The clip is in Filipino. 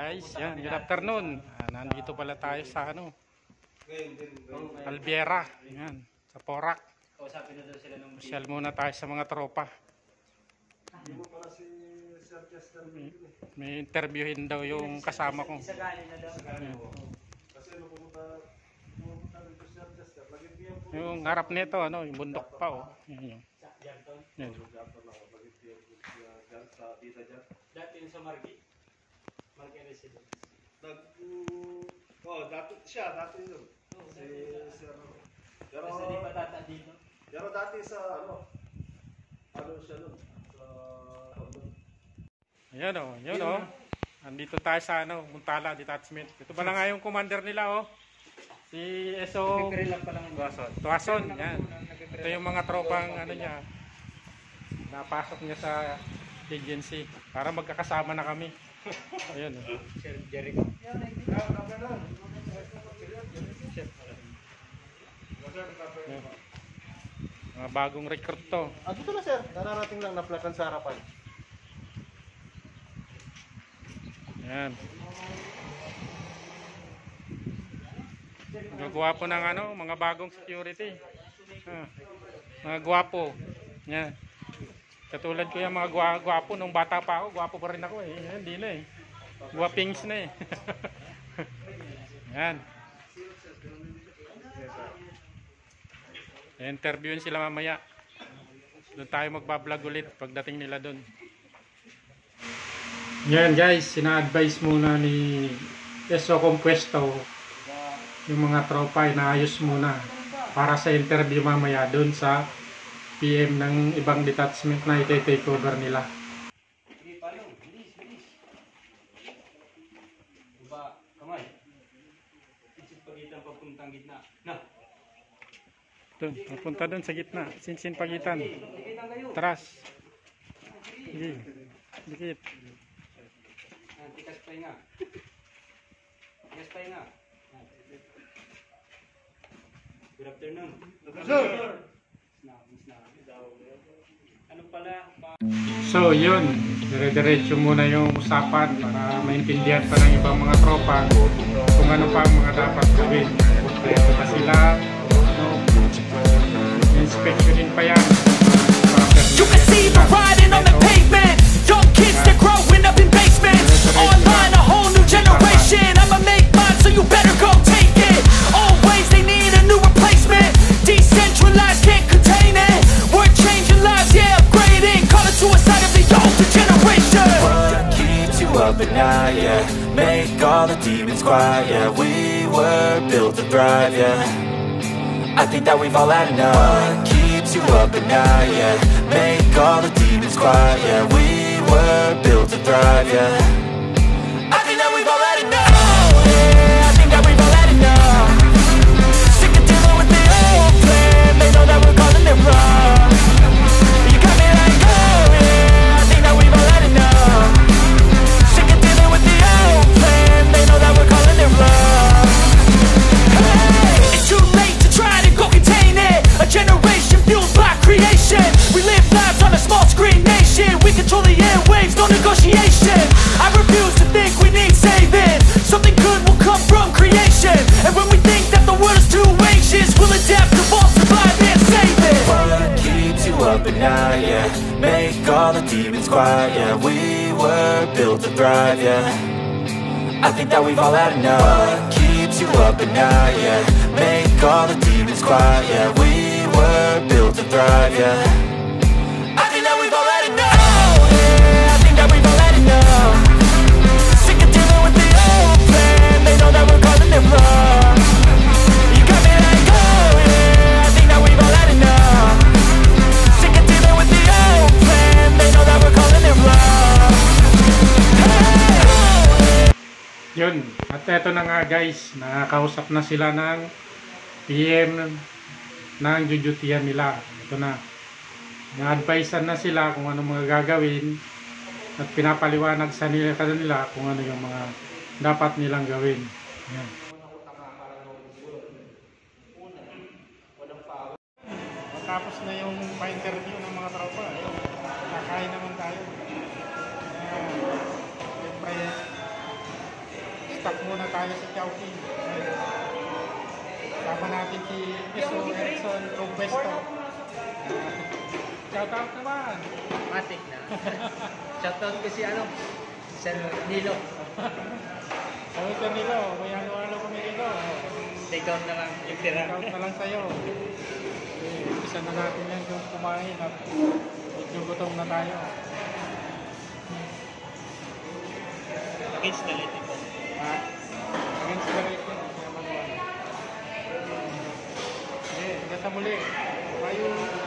Guys, yan, good afternoon. Nandito pala tayo sa Albiera, yan, sa Porac. Pasyal muna tayo sa mga tropa. May interviewin daw yung kasama ko. Yung harap nito, yung bundok pa, oh. Yan. Dati yung sa Margi Residence. Dati yun. Pero hindi pa tata dito. Pero dati sa siya nun. Ayun oh. Andito tayo sa Muntala detachment. Ito pala nga yung commander nila, oh. Si Eso Tuason, yan. Ito yung mga tropang niya. Napasok niya sa agency para magkakasama na kami. Ayun. Sir Jericho. Mga bagong recruit to. Dito na sir, nararating lang na plakan sa harapan. Yan. Mga gwapo ng mga bagong security. Mga gwapo. Yan. Katulad ko yung mga gwapo nung bata pa ako, gwapo pa rin ako eh. Yan, hindi na eh. Gwapings na eh. Yan. Interviewin sila mamaya. Doon tayo magbablog ulit pagdating nila doon. Yan guys, sina-advise muna ni Eso Compuesto yung mga tropa, inaayos muna para sa interview mamaya doon sa PM ng ibang detachment na ite-take over nila. Sige, paano? Bilis. Diba, kamay? Isip pagitan papuntang gitna. Na! Doon, papunta doon sa gitna. Sinsin pagitan. Tras. Sige. Dikit. Tikas pa nga. Good afternoon. Sir! Ano pala? So yun, dire-diretso muna yung usapan para maintindihan pa ng ibang mga tropa kung ano pa ang mga dapat gawin. Kompleto pa sila, inspectionin pa yan. You can see me riding on the pavement. Young kids, they're growing up in basements. Online, a whole new generation. I'ma make mine, so you better go take it. Always, they need a new replacement. Decentralized, can't contain it. We're changing lives, yeah, upgrading. Call it suicide of the older generation. What keeps you up at night, yeah? Make all the demons quiet, yeah. We were built to thrive, yeah. I think that we've all had enough. What keeps you up at night, yeah? Make all the demons quiet, yeah. We were built to thrive, yeah. I think that we've all had enough, yeah. I think that we've all had enough. Sick of dealing with the old plan. They know that we're calling it wrong. You got me like, oh yeah. I think that we've all had enough. Sick of dealing with the old plan. They know that we're calling it wrong. It's too late to try to go contain it. A generation fueled by creation. We live lives on a small screen nation. We control the airwaves, no negotiation. I refuse to think we need saving. Something good will come from creation. And when we think that the world is too anxious, we'll adapt, evolve, survive and save it. What keeps you up at night, yeah? Make all the demons quiet, yeah. We were built to thrive, yeah. I think that we've all had enough. What keeps you up at night, yeah? Make all the demons quiet, yeah. We were built to thrive, yeah. I think that we've all had enough, yeah. I think that we've all had enough. Sick of dealing with the old plan. They know that we're calling it wrong. You got me like, oh yeah. I think that we've all had enough. Sick of dealing with the old plan. They know that we're calling it wrong. Yun, at eto na nga guys, nakakausap na sila ng PM ng jujutian nila. Ito na, na-advisean na sila kung ano mga gagawin at pinapaliwanag sa kanila kung ano yung mga dapat nilang gawin. Yan. Tapos na yung pa-interview ng mga tropa. Kakain naman tayo. Siyempre, tayo sa Chowking. Kasama natin si Eso Erickson Robesto. Shout out naman. Matik na. Shoutout ko si ano, Sir Nilo. Sabi ka Nilo, may ano-ano kami Nilo. Take out na lang yung tira. Shout out na lang sa'yo. Isa na natin yan yung kumain at medyo gutom na tayo. Against the lighting. Against the rating. Kaya manuwan. Okay, hanggang sa muli. Bye.